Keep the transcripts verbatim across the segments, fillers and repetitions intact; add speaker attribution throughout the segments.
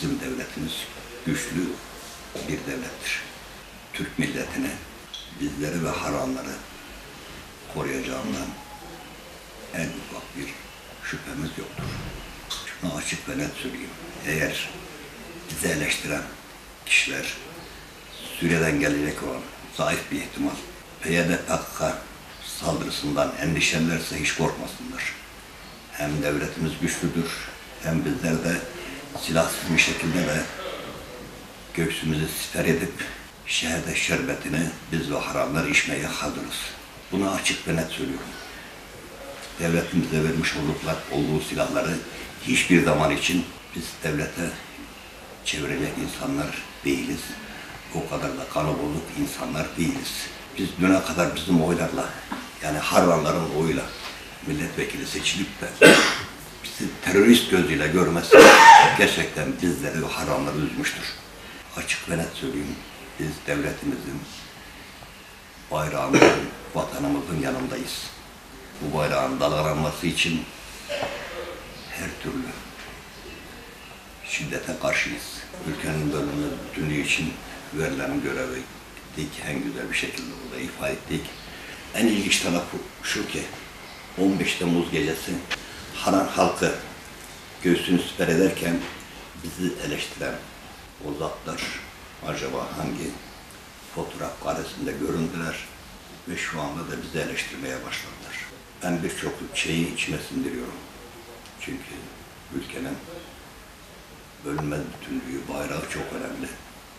Speaker 1: bizim devletimiz güçlü bir devlettir. Türk milletini, bizleri ve haramları koruyacağından en ufak bir şüphemiz yoktur. Şunu açık ve net söyleyeyim. Eğer bizi eleştiren kişiler Suriye'den gelecek olan zayıf bir ihtimal P Y D P K K saldırısından endişelenirse hiç korkmasınlar. Hem devletimiz güçlüdür, hem bizler de silahsız bir şekilde de göğsümüzü siper edip şehadet şerbetini biz ve haramlar içmeye hazırız. Bunu açık ve net söylüyorum. Devletimize vermiş olduklar, olduğu silahları hiçbir zaman için biz devlete çevirecek insanlar değiliz. O kadar da kalabalık insanlar değiliz. Biz düne kadar bizim oylarla, yani Harranların oyuyla milletvekili seçilip de bizi terörist gözüyle görmesi gerçekten bizleri ve Harranları üzmüştür. Açık ve net söyleyeyim, biz devletimizin, bayrağımızın, vatanımızın yanındayız. Bu bayrağın dalgalanması için her türlü şiddete karşıyız. Ülkenin bölümü bütünlüğü için verilen görevi en güzel bir şekilde burada ifade ettik. En ilginç tarafı şu ki on beş Temmuz gecesi Haran halkı göğsünü siper ederken bizi eleştiren o zatlar acaba hangi fotoğraf karesinde göründüler ve şu anda da bizi eleştirmeye başladılar. Ben birçok şeyi içime sindiriyorum. Çünkü ülkenin bölünmez bütünlüğü, bayrağı çok önemli.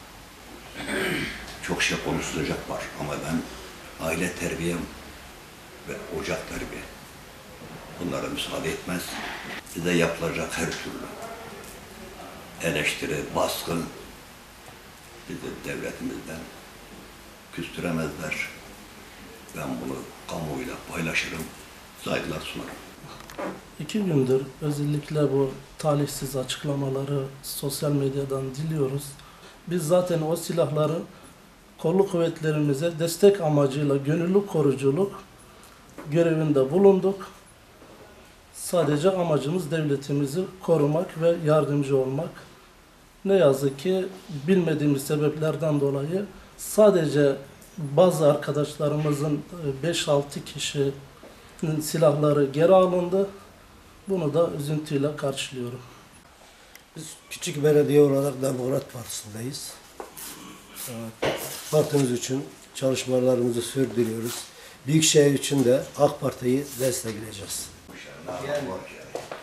Speaker 1: Çok şey konuşulacak var ama ben aile terbiyem ve ocak terbiye bunlara müsaade etmez. Bize yapılacak her türlü eleştiri, baskı bizi devletimizden küstüremezler. Ben bunu kamuoyuyla paylaşırım, saygılar sunarım.
Speaker 2: İki gündür özellikle bu talihsiz açıklamaları sosyal medyadan diliyoruz. Biz zaten o silahları kolluk kuvvetlerimize destek amacıyla gönüllü koruculuk görevinde bulunduk. Sadece amacımız devletimizi korumak ve yardımcı olmak. Ne yazık ki bilmediğimiz sebeplerden dolayı sadece bazı arkadaşlarımızın beş altı kişinin silahları geri alındı. Bunu da üzüntüyle karşılıyorum.
Speaker 3: Biz küçük belediye olarak Demokrat Partisi'ndeyiz. Partimiz için çalışmalarımızı sürdürüyoruz. Büyükşehir için de AK Parti'yi destekleyeceğiz.
Speaker 1: Yani